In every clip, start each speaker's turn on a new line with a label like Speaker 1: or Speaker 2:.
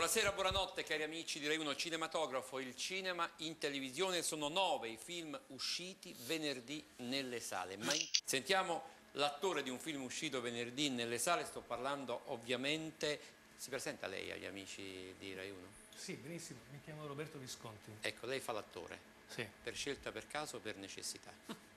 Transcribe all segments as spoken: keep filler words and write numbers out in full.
Speaker 1: Buonasera, buonanotte cari amici di Rai uno Cinematografo. Il cinema in televisione, sono nove i film usciti venerdì nelle sale. Ma in... Sentiamo l'attore di un film uscito venerdì nelle sale, sto parlando ovviamente... Si presenta lei agli amici di Rai uno?
Speaker 2: Sì, benissimo, mi chiamo Roberto Visconti.
Speaker 1: Ecco, lei fa l'attore?
Speaker 2: Sì.
Speaker 1: Per scelta, per caso o per necessità?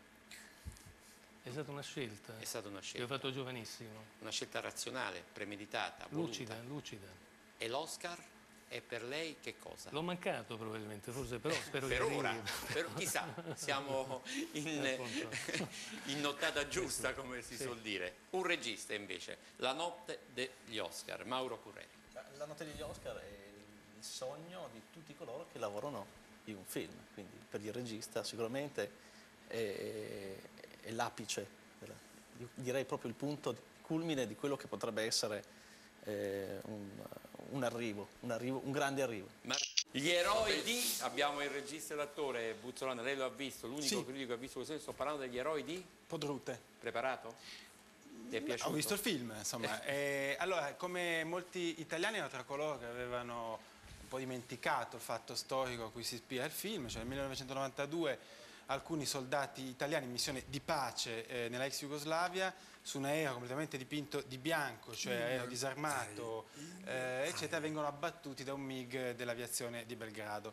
Speaker 2: È stata una scelta.
Speaker 1: È stata una scelta.
Speaker 2: Che ho fatto giovanissimo.
Speaker 1: Una scelta razionale, premeditata, voluta.
Speaker 2: Lucida, lucida.
Speaker 1: E l'Oscar è per lei che cosa?
Speaker 2: L'ho mancato probabilmente, forse, però spero
Speaker 1: per
Speaker 2: che
Speaker 1: ora,
Speaker 2: arrivi.
Speaker 1: per, chissà, siamo in, in nottata giusta, come si suol dire. Un regista invece, La notte degli Oscar, Mauro Curreri.
Speaker 3: La notte degli Oscar è il sogno di tutti coloro che lavorano in un film, quindi per il regista sicuramente è, è l'apice, direi proprio il punto di culmine di quello che potrebbe essere eh, un, un arrivo, un arrivo, un grande arrivo.
Speaker 1: Ma gli eroi di... Abbiamo il regista e l'attore Buzzolana, lei lo ha visto, l'unico
Speaker 4: sì.
Speaker 1: critico che ha visto questo, sto parlando degli eroi di...
Speaker 4: Podrute.
Speaker 1: Preparato? Ti è piaciuto?
Speaker 4: Ho visto il film, insomma. E, allora, come molti italiani erano tra coloro che avevano un po' dimenticato il fatto storico a cui si ispira il film, cioè nel millenovecentonovantadue alcuni soldati italiani in missione di pace eh, nella ex Jugoslavia su un aereo completamente dipinto di bianco, cioè aereo disarmato, eh, eccetera, vengono abbattuti da un MiG dell'aviazione di Belgrado.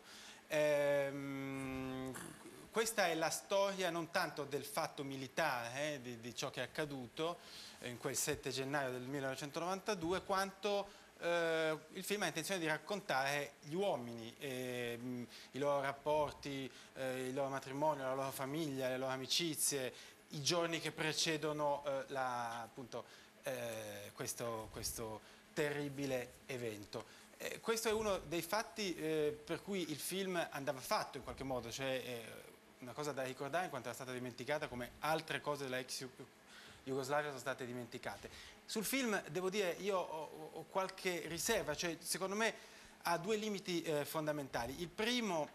Speaker 4: Ehm, questa è la storia non tanto del fatto militare, eh, di, di ciò che è accaduto in quel sette gennaio del millenovecentonovantadue, quanto Uh, il film ha intenzione di raccontare gli uomini, eh, i loro rapporti, eh, il loro matrimonio, la loro famiglia, le loro amicizie, i giorni che precedono eh, la, appunto, eh, questo, questo terribile evento. Eh, questo è uno dei fatti eh, per cui il film andava fatto in qualche modo, cioè eh, una cosa da ricordare in quanto era stata dimenticata come altre cose della ex Jugoslavia sono state dimenticate. Sul film, devo dire, io ho, ho qualche riserva, cioè secondo me ha due limiti eh, fondamentali. Il primo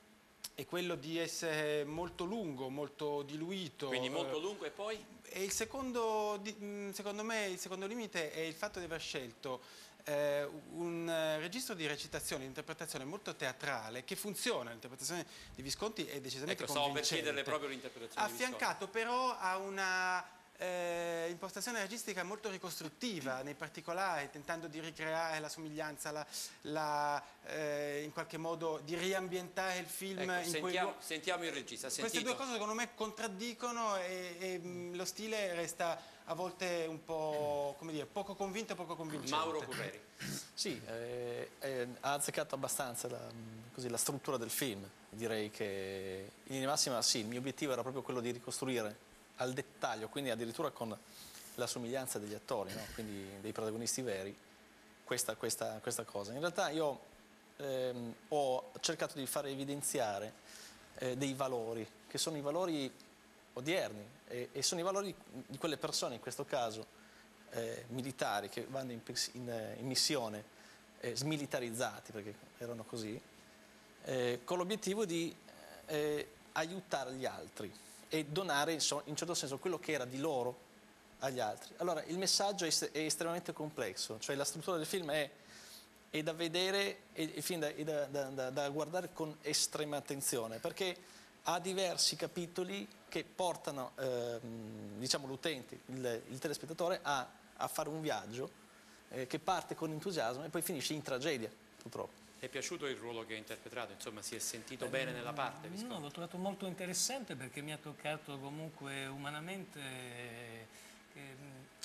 Speaker 4: è quello di essere molto lungo, molto diluito.
Speaker 1: Quindi molto lungo e poi?
Speaker 4: E il secondo, secondo me, il secondo limite è il fatto di aver scelto eh, un registro di recitazione, di interpretazione molto teatrale che funziona. L'interpretazione di Visconti è decisamente
Speaker 1: ecco,
Speaker 4: convincente.
Speaker 1: stavo per chiederle proprio l'interpretazione di Visconti.
Speaker 4: Affiancato però a una... Eh, impostazione registica molto ricostruttiva nei particolari, tentando di ricreare la somiglianza, la, la, eh, in qualche modo di riambientare il film.
Speaker 1: Ecco,
Speaker 4: in
Speaker 1: sentiamo,
Speaker 4: quei...
Speaker 1: sentiamo il regista.
Speaker 4: Queste due cose secondo me contraddicono e, e mh, lo stile resta a volte un po', come dire, poco convinto e poco convincente.
Speaker 1: Mauro Curreri.
Speaker 3: Sì, eh, eh, ha azzeccato abbastanza la, così, la struttura del film. Direi che in linea massima sì, il mio obiettivo era proprio quello di ricostruire al dettaglio, quindi addirittura con la somiglianza degli attori, no? Quindi dei protagonisti veri, questa, questa, questa cosa. In realtà io ehm, ho cercato di fare evidenziare eh, dei valori, che sono i valori odierni e, e sono i valori di quelle persone, in questo caso eh, militari, che vanno in, in, in missione eh, smilitarizzati, perché erano così, eh, con l'obiettivo di eh, aiutare gli altri e donare in un certo senso quello che era di loro agli altri. Allora il messaggio è, è estremamente complesso, cioè la struttura del film è, è da vedere e, e da, è da, da, da guardare con estrema attenzione, perché ha diversi capitoli che portano eh, diciamo, l'utente, il, il telespettatore a, a fare un viaggio eh, che parte con entusiasmo e poi finisce in tragedia, purtroppo.
Speaker 1: Ti è piaciuto il ruolo che ha interpretato? Insomma, si è sentito eh, bene nella parte?
Speaker 2: No, l'ho trovato molto interessante perché mi ha toccato comunque umanamente. Che,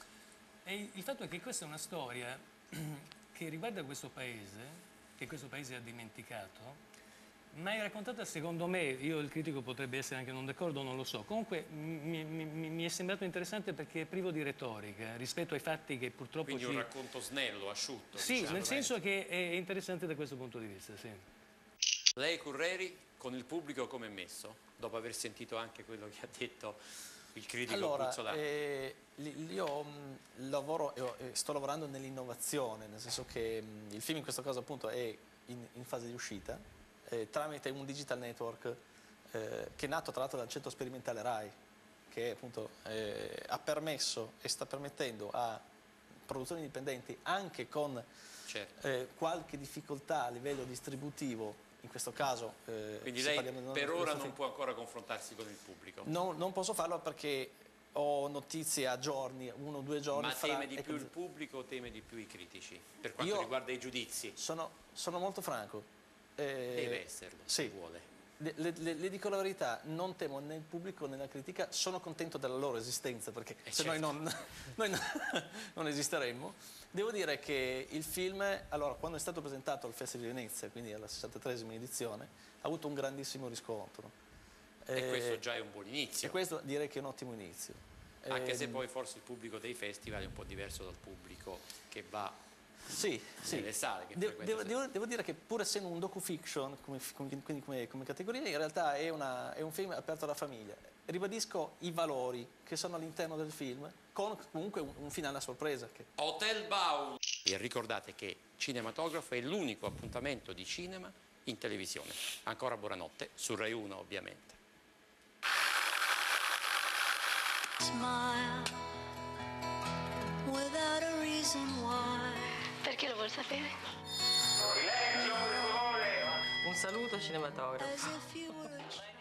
Speaker 2: e il fatto è che questa è una storia che riguarda questo paese, che questo paese ha dimenticato, ma è raccontata secondo me, io il critico potrebbe essere anche non d'accordo, non lo so, comunque mi, mi, mi è sembrato interessante perché è privo di retorica rispetto ai fatti che purtroppo
Speaker 1: Quindi
Speaker 2: ci...
Speaker 1: un racconto snello, asciutto.
Speaker 2: Sì,
Speaker 1: diciamo,
Speaker 2: nel senso
Speaker 1: eh.
Speaker 2: che è interessante da questo punto di vista, sì.
Speaker 1: Lei, Curreri, con il pubblico come è messo? Dopo aver sentito anche quello che ha detto il critico
Speaker 3: allora,
Speaker 1: Buzzolana.
Speaker 3: Eh, io mh, lavoro, eh, sto lavorando nell'innovazione, nel senso che mh, il film in questo caso appunto è in, in fase di uscita, Eh, tramite un digital network eh, che è nato tra l'altro dal centro sperimentale RAI, che appunto eh, ha permesso e sta permettendo a produzioni indipendenti, anche con
Speaker 1: Certo.
Speaker 3: eh, qualche difficoltà a livello distributivo, in questo caso... Eh,
Speaker 1: Quindi
Speaker 3: se
Speaker 1: lei
Speaker 3: parliamo di
Speaker 1: per
Speaker 3: questo
Speaker 1: ora
Speaker 3: film,
Speaker 1: non può ancora confrontarsi con il pubblico.
Speaker 3: non, non posso farlo perché ho notizie a giorni, uno o due giorni
Speaker 1: Ma
Speaker 3: fra...
Speaker 1: teme di
Speaker 3: ecco,
Speaker 1: più il pubblico o teme di più i critici? Per quanto
Speaker 3: Io-
Speaker 1: riguarda i giudizi.
Speaker 3: Sono, sono molto franco. Eh,
Speaker 1: Deve esserlo, se
Speaker 3: sì.
Speaker 1: vuole.
Speaker 3: Le, le- le- le dico la verità, non temo né il pubblico né la critica, sono contento della loro esistenza perché
Speaker 1: Eh,
Speaker 3: se
Speaker 1: certo.
Speaker 3: noi, non, noi non, non esisteremmo. Devo dire che il film, allora, quando è stato presentato al Festival di Venezia, quindi alla sessantatreesima edizione, ha avuto un grandissimo riscontro.
Speaker 1: E
Speaker 3: Eh,
Speaker 1: questo già è un buon inizio.
Speaker 3: E questo direi che è un ottimo inizio.
Speaker 1: Anche se
Speaker 3: Ehm,
Speaker 1: poi forse il pubblico dei festival è un po' diverso dal pubblico che va
Speaker 3: Sì, sì.
Speaker 1: nelle sale. Che
Speaker 3: Devo,
Speaker 1: frequenta
Speaker 3: devo-
Speaker 1: se-
Speaker 3: devo- devo dire che pur essendo un docu-fiction come, come- quindi come, come categoria, in realtà è, una- è un film aperto alla famiglia. Ribadisco i valori che sono all'interno del film, con comunque un, un finale a sorpresa. Che...
Speaker 1: Hotel Baum. E ricordate che Cinematografo è l'unico appuntamento di cinema in televisione. Ancora buonanotte, su Rai uno ovviamente.
Speaker 5: Smile without a reason why.
Speaker 6: Perché lo vuol sapere?
Speaker 7: Un saluto cinematografo.
Speaker 5: As if you were a